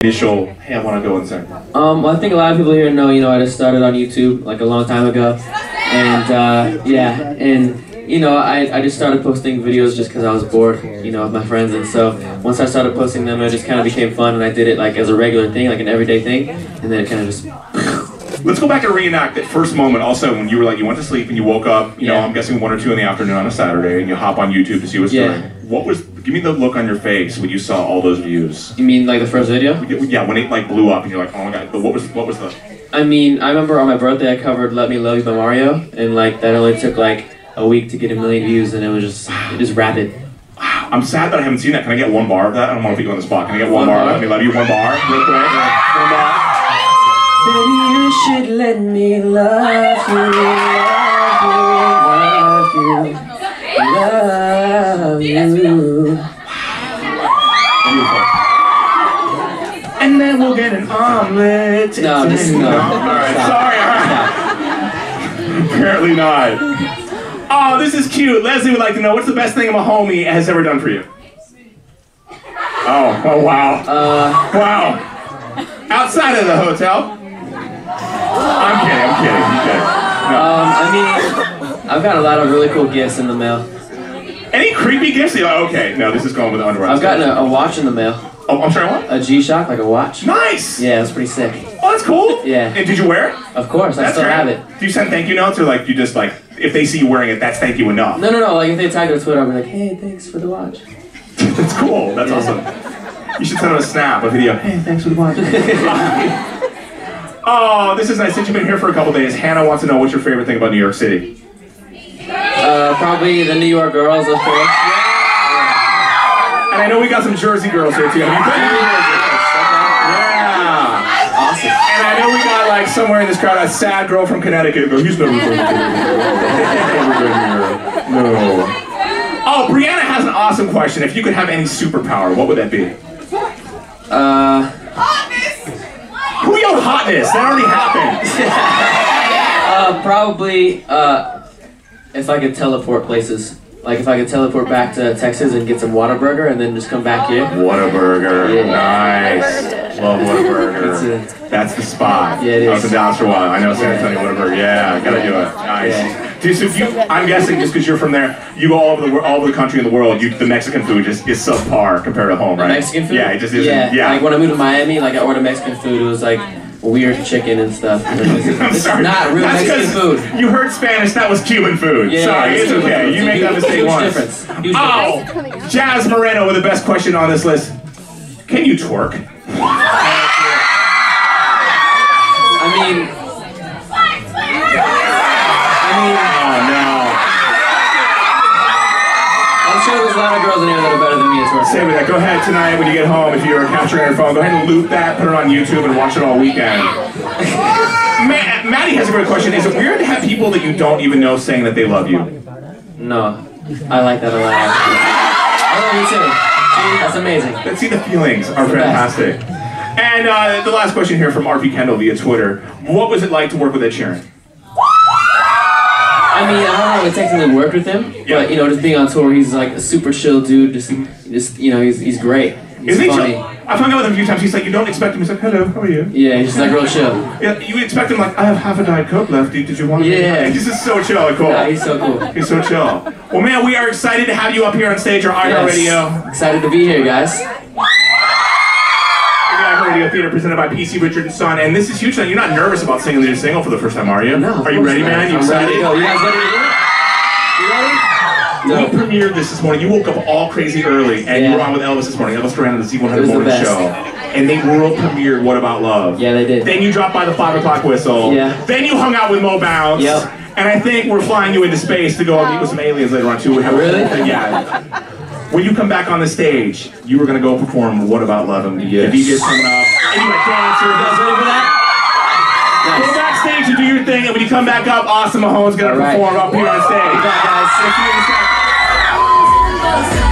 initial, hey, I want to go and sing? Well, I think a lot of people here know, I just started on YouTube like a long time ago, and I just started posting videos just because I was bored, with my friends, and so once I started posting them, it just kind of became fun, and I did it like as a regular thing, like an everyday thing, and then it kind of just. Let's go back and reenact that first moment also when you were like, you went to sleep and you woke up, I'm guessing 1 or 2 in the afternoon on a Saturday, and you hop on YouTube to see what's doing. Give me the look on your face when you saw all those views. You mean like the first video? Yeah, when it like blew up and you're like, oh my god, but what was the... I mean, I remember on my birthday I covered Let Me Love You by Mario, and like that only took like a week to get 1 million views, and it was just rapid. Wow, I'm sad that I haven't seen that. Can I get one bar of that? I don't want to put you on the spot. Can I get one bar? Let Me Love You, one bar, real quick. One bar. Baby, you should let me love you, love you. Beautiful. And then we'll get an omelet. No, this is not. Alright, sorry, alright. Apparently not. Oh, this is cute. Leslie would like to know, what's the best thing a homie has ever done for you? Oh wow. Wow. Outside of the hotel? I'm kidding. No. I mean, I've got a lot of really cool gifts in the mail. Any creepy gifts? You're like, okay, no, this is going with the underwear. I've gotten a watch in the mail. Oh, I'm sorry, what? A G-Shock, like a watch. Nice! Yeah, it's pretty sick. Oh, that's cool. Yeah. And did you wear it? Of course, I still have it. Do you send thank you notes, or like you just like, if they see you wearing it, that's thank you enough? No, like if they tag it on Twitter, I'll be like, hey, thanks for the watch. That's cool, that's awesome. You should send them a snap, a video. Hey, thanks for the watch. Oh, this is nice. Since you've been here for a couple days, Hannah wants to know, what's your favorite thing about New York City? Probably the New York girls, of course. And I know we got some Jersey girls here too. Have you been to New Jersey? Yeah. Awesome. And I know we got like somewhere in this crowd a sad girl from Connecticut. He's never been here. No. Oh, Brianna has an awesome question. If you could have any superpower, what would that be? Who yelled hotness? That already happened. Probably, if I could teleport places. Like if I could teleport back to Texas and get some Whataburger and then just come back here. Whataburger. Yeah. Nice. Love Whataburger. That's the spot. Yeah, it is. I was in Dallas for a while. I know San Antonio Whataburger. Yeah, gotta do it. Nice. Yeah. Dude, so I'm guessing just because you're from there, you go all over the country and the world. The Mexican food just is subpar compared to home, right? Mexican food? Yeah, it just isn't. Yeah. Like when I moved to Miami, like I ordered Mexican food. It was like weird chicken and stuff. This is not real Mexican food. You heard Spanish. That was Cuban food. Yeah, sorry, it's okay. You make that mistake once. Difference. Huge difference. Jazz Moreno with the best question on this list. Can you twerk? I mean, oh no. I'm sure there's a lot of girls in here that are better than me at twerking. Say with that. Go ahead tonight when you get home, if you're capturing your phone, go ahead and loop that, put it on YouTube, and watch it all weekend. Maddie has a great question. Is it weird to have people that you don't even know saying that they love you? No, I like that a lot. I love you too. See, that's amazing. Let's see, the feelings are fantastic. And the last question here from RP Kendall via Twitter. What was it like to work with Ed Sheeran? I mean, I don't really technically worked with him, but just being on tour, he's like a super chill dude. Just he's great. He's funny. I've hung out with him a few times. He's like, you don't expect him. He's like, hello, how are you? Yeah, he's just like real chill. Yeah, you expect him like, I have half a Diet Coke left. Did you want? Yeah. He's just so chill and cool. Yeah, he's so cool. He's so chill. Well, man, we are excited to have you up here on stage or iHeartRadio. Excited to be here, guys. Radio Theater presented by PC Richard & Son, and this is huge. You're not nervous about singing your single for the first time, are you? No. Are you ready, man? You excited? Ready to go. You guys ready to do it? You ready? No. We premiered this morning. You woke up all crazy early, and you were on with Elvis this morning. Elvis Duran on the Z100 morning show. And they world premiered What About Love. Yeah, they did. Then you dropped by the 5 o'clock whistle. Yeah. Then you hung out with Mo Bounce. Yep. And I think we're flying you into space to go and meet with some aliens later on, too. Really? Yeah. When you come back on the stage, you were going to go perform What About Love, and the DJ's coming up, and you got dancers. You guys ready for that? Nice. Go backstage and do your thing, and when you come back up, Awesome Mahone's going to perform up here on stage. Bye, guys. See you in a second.